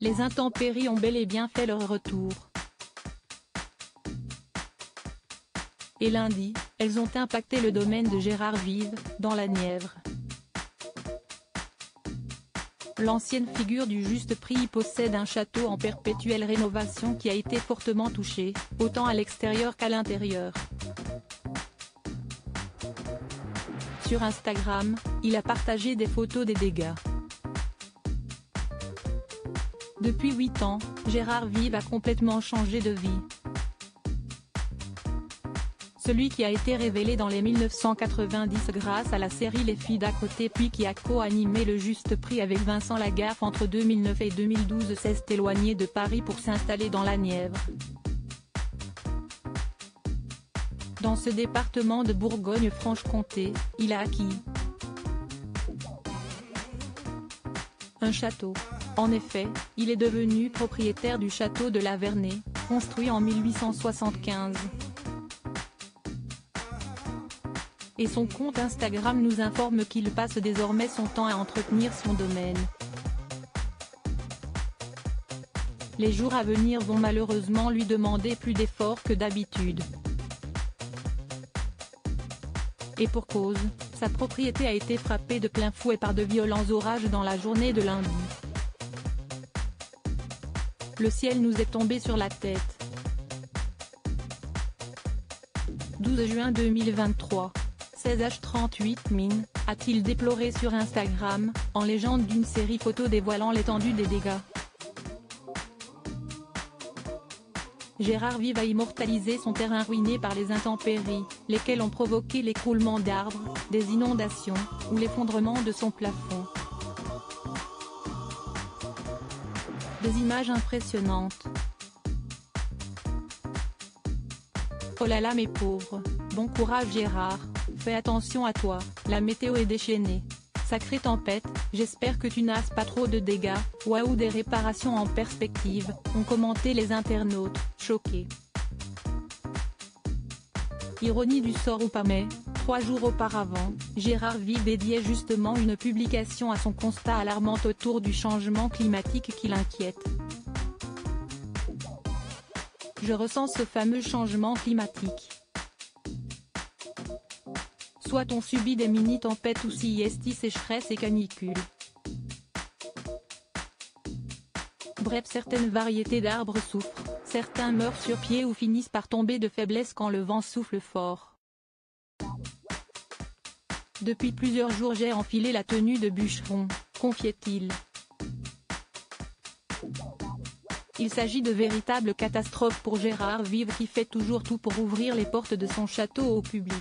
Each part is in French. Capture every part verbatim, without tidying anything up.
les intempéries ont bel et bien fait leur retour. Et lundi, elles ont impacté le domaine de Gérard Vives, dans la Nièvre. L'ancienne figure du Juste Prix possède un château en perpétuelle rénovation qui a été fortement touché, autant à l'extérieur qu'à l'intérieur. Sur Instagram, il a partagé des photos des dégâts. Depuis huit ans, Gérard Vives a complètement changé de vie. Celui qui a été révélé dans les mille neuf cent quatre-vingt-dix grâce à la série Les filles d'à côté puis qui a co-animé le Juste Prix avec Vincent Lagaffe entre deux mille neuf et deux mille douze s'est éloigné de Paris pour s'installer dans la Nièvre. Dans ce département de Bourgogne-Franche-Comté, il a acquis un château. En effet, il est devenu propriétaire du château de la Vernée, construit en mille huit cent soixante-quinze. Et son compte Instagram nous informe qu'il passe désormais son temps à entretenir son domaine. Les jours à venir vont malheureusement lui demander plus d'efforts que d'habitude. Et pour cause, sa propriété a été frappée de plein fouet par de violents orages dans la journée de lundi. Le ciel nous est tombé sur la tête. douze juin deux mille vingt-trois. seize heures trente-huit Mine, a-t-il déploré sur Instagram, en légende d'une série photo dévoilant l'étendue des dégâts. Gérard Vives a immortalisé son terrain ruiné par les intempéries, lesquelles ont provoqué l'écroulement d'arbres, des inondations, ou l'effondrement de son plafond. Des images impressionnantes. Oh là là mes pauvres, bon courage Gérard, fais attention à toi, la météo est déchaînée. Sacrée tempête, j'espère que tu n'as pas trop de dégâts, waouh des réparations en perspective, ont commenté les internautes, choqués. Ironie du sort ou pas mais, trois jours auparavant, Gérard Vives dédiait justement une publication à son constat alarmant autour du changement climatique qui l'inquiète. Je ressens ce fameux changement climatique. Soit on subit des mini-tempêtes ou si est sécheresse et canicule. Bref, certaines variétés d'arbres souffrent, certains meurent sur pied ou finissent par tomber de faiblesse quand le vent souffle fort. Depuis plusieurs jours j'ai enfilé la tenue de bûcheron, confiait-il. Il s'agit de véritables catastrophes pour Gérard Vives qui fait toujours tout pour ouvrir les portes de son château au public.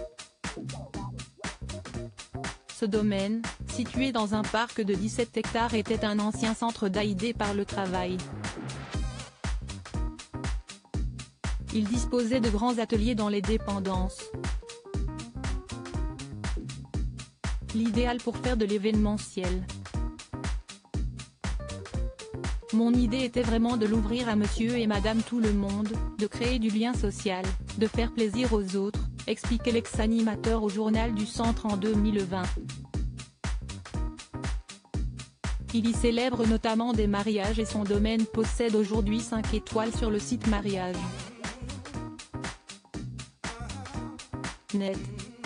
Ce domaine, situé dans un parc de dix-sept hectares était un ancien centre d'aidés par le travail. Il disposait de grands ateliers dans les dépendances. L'idéal pour faire de l'événementiel. Mon idée était vraiment de l'ouvrir à monsieur et madame tout le monde, de créer du lien social, de faire plaisir aux autres, expliquait l'ex-animateur au Journal du Centre en deux mille vingt. Il y célèbre notamment des mariages et son domaine possède aujourd'hui cinq étoiles sur le site mariage point net.